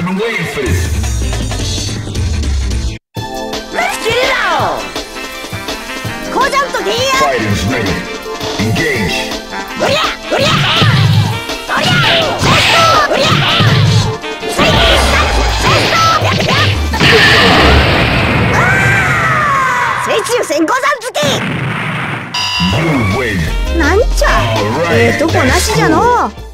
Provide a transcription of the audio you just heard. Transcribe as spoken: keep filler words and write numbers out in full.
been waiting for this. Let's get it on! コージャンとゲイヤ Fighters ready. Engage. うりゃうりゃうりゃセストうりゃセストセスト水中先行山付き You win. なんちゃええとこなしじゃのう。